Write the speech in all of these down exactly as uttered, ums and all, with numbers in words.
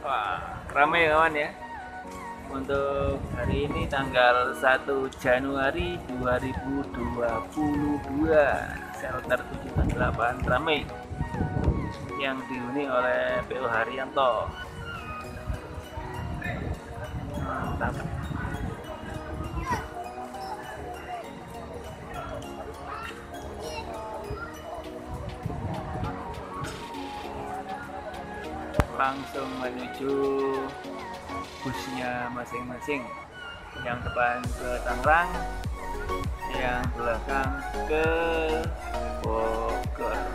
Wah, ramai kawan ya. Untuk hari ini tanggal satu Januari dua ribu dua puluh dua, shelter tujuh puluh delapan ramai yang dihuni oleh P O Haryanto. Mantap. Langsung menuju busnya masing-masing. Yang depan ke Tangerang, yang belakang ke Bogor.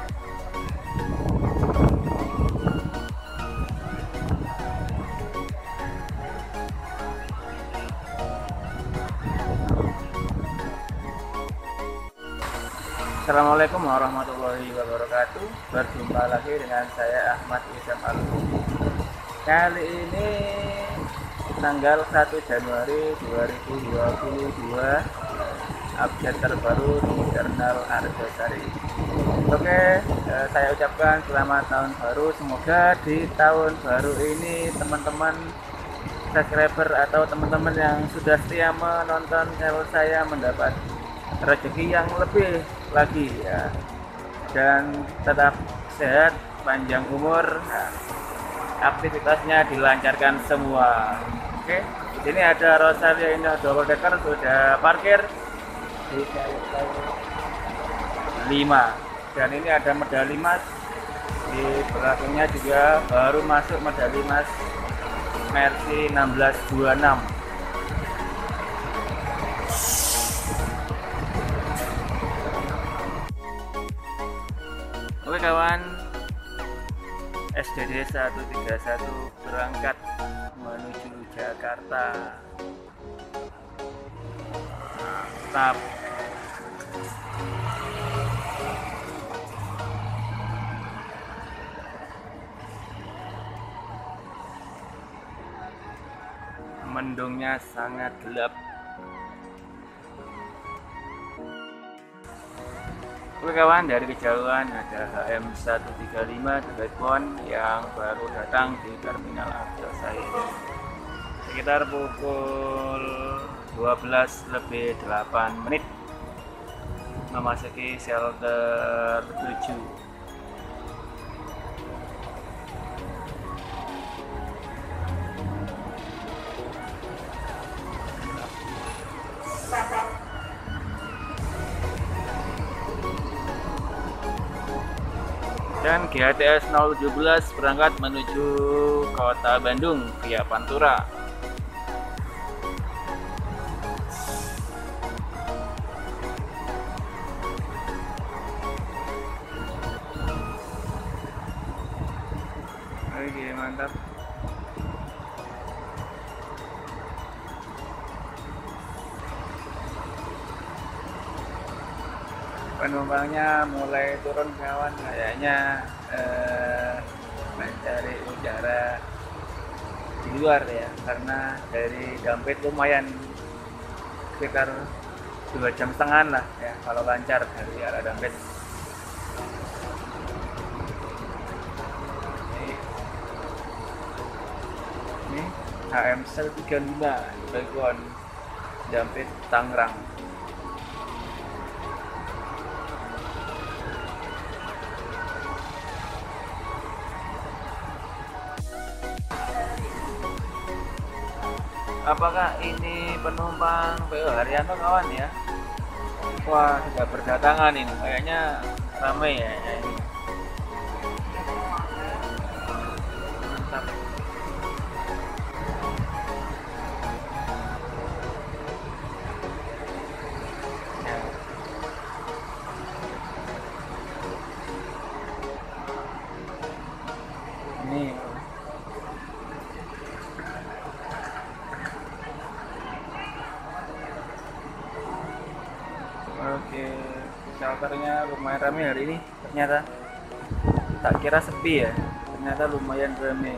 Assalamualaikum warahmatullahi wabarakatuh. Berjumpa lagi dengan saya Ahmad Isam Al. Kali ini tanggal satu Januari dua ribu dua puluh dua, update terbaru di Jurnal Argosari. Oke, eh, saya ucapkan selamat tahun baru. Semoga di tahun baru ini teman-teman subscriber atau teman-teman yang sudah setia menonton channel saya mendapat rezeki yang lebih lagi ya, dan tetap sehat, panjang umur, nah, aktivitasnya dilancarkan semua. Oke, di sini ada Rosalia Indah double decker sudah parkir di lima, dan ini ada medali mas di belakangnya juga baru masuk medali mas Mercy enam belas dua puluh enam. Oke kawan, S D D seratus tiga puluh satu berangkat menuju Jakarta. Mantap. Mendungnya sangat gelap. Oke kawan, dari kejauhan ada H M seratus tiga puluh lima Dragon yang baru datang di Terminal Argosari. Sekitar pukul dua belas lebih delapan menit memasuki shelter tujuh. Dan G H T S nol satu tujuh berangkat menuju kota Bandung via Pantura. Oke, mantap. Penumpangnya mulai turun kawan, kayaknya eh, mencari udara di luar ya, karena dari Dampit lumayan sekitar dua jam setengah lah ya kalau lancar dari arah Dampit. Ini, ini H M seratus tiga puluh lima Dragon Dampit Tangerang. Apakah ini penumpang P O Haryanto kawan ya? Wah, sudah berdatangan ini, kayaknya ramai ya ini. Mantap. Ya. Ini oke, shelternya lumayan ramai hari ini ternyata. Tak kira sepi ya, ternyata lumayan ramai.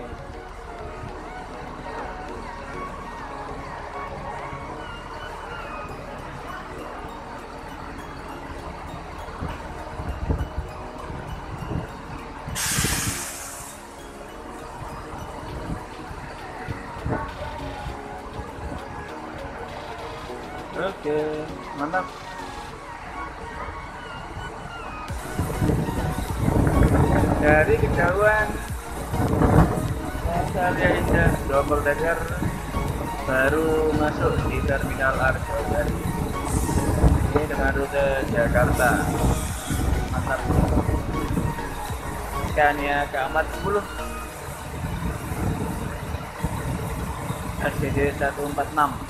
Oke, mantap. Dari kejauhan saya Indah Double Decker baru masuk di Terminal Argosari. Ini dengan rute Jakarta. Mantap. Scania Keamat sepuluh S C D seratus empat puluh enam.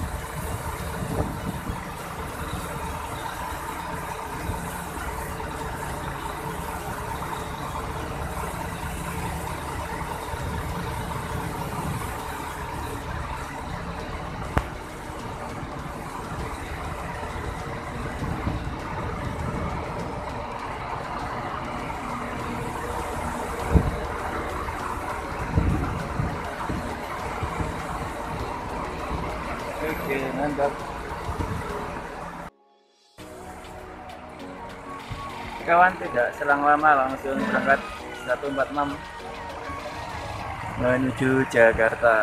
Oke, mantap. Kawan, tidak selang lama langsung berangkat seratus empat puluh enam menuju Jakarta.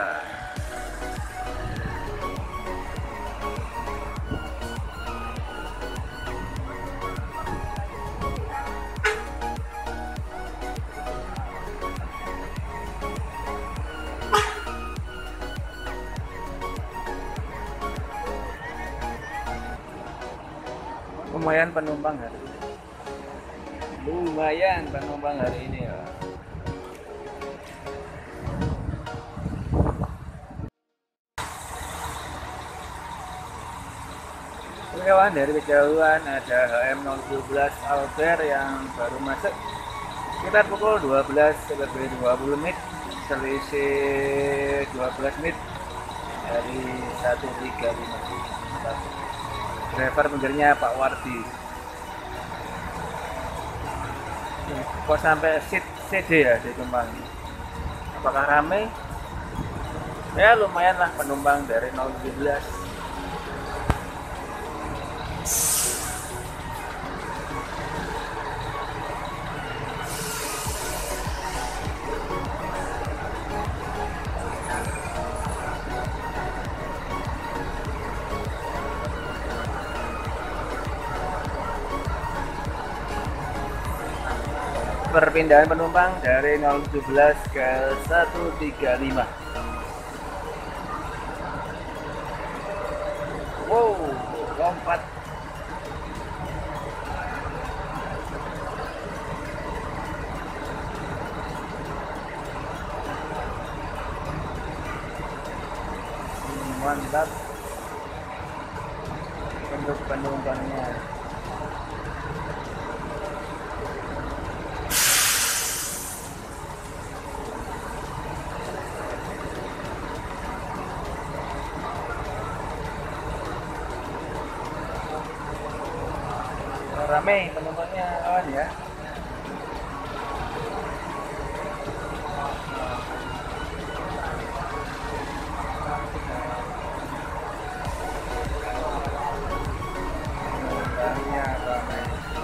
Lumayan penumpang hari ini. Lumayan penumpang hari ini ya. Kawan, dari kejauhan ada H M nol satu dua Albert yang baru masuk sekitar pukul dua belas lebih dua puluh menit, selisih dua belas menit dari seratus tiga puluh lima. Driver pengernya Pak Wardi. Kok sampai seat C D ya ditumpang. Apakah ramai? Ya lumayan lah penumpang dari nol satu dua. Perpindahan penumpang dari nol satu dua ke seratus tiga puluh lima. Wow, lompat. Mantap untuk penumpangnya. Ramai penumpangnya kawan ya. Penumpangnya ramai.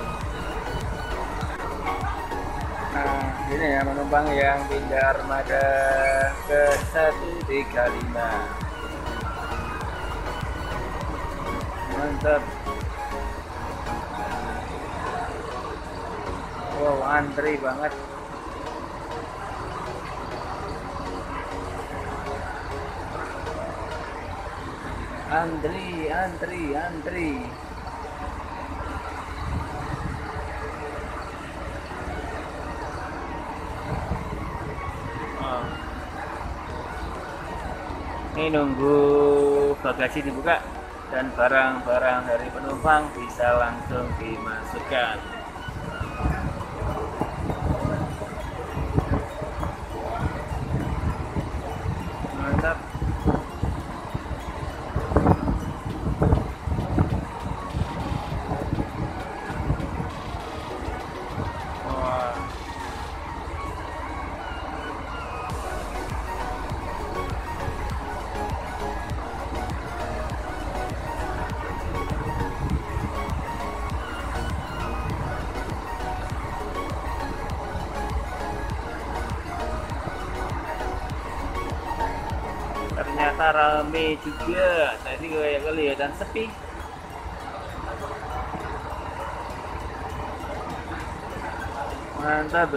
Nah ini ya penumpang yang pindah armada ke seratus tiga puluh lima. Mantap. Wow, antri banget. Antri, antri, antri. Oh. Ini nunggu bagasi dibuka dan barang-barang dari penumpang bisa langsung dimasukkan. Mantap. Wah. Ternyata rame juga, tadi kayak kelihatan sepi. Mantap.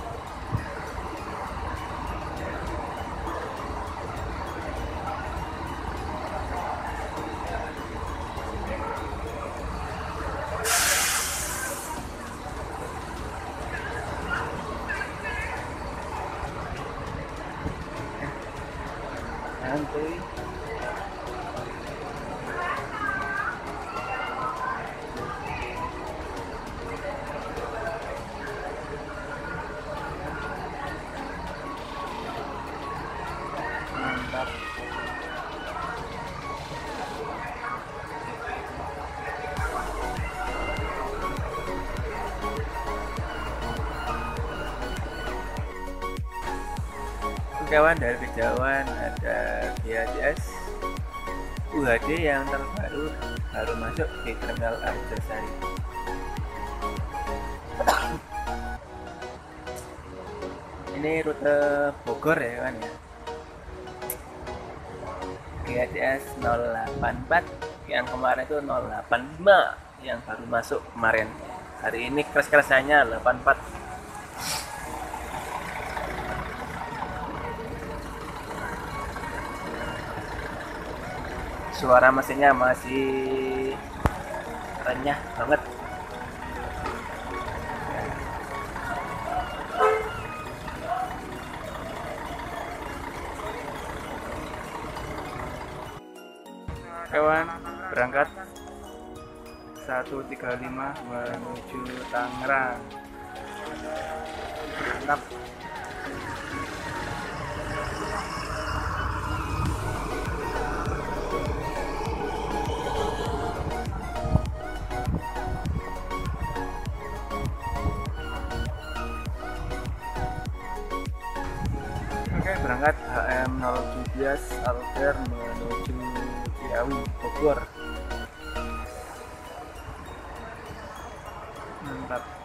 Santuy. Mantap. Kawan, dari kejauhan ada G H S U H D yang terbaru baru masuk di terminal Arjosari. Ini rute Bogor ya kawan ya. G H S nol delapan empat yang kemarin itu nol delapan lima yang baru masuk kemarin. Hari ini crash-crashannya delapan empat. Suara mesinnya masih renyah banget. Kawan, berangkat satu tiga lima menuju Tangerang. Mantap. Oke, berangkat H M nol satu tujuh Alter menuju Ciawi, Bogor. Mantap.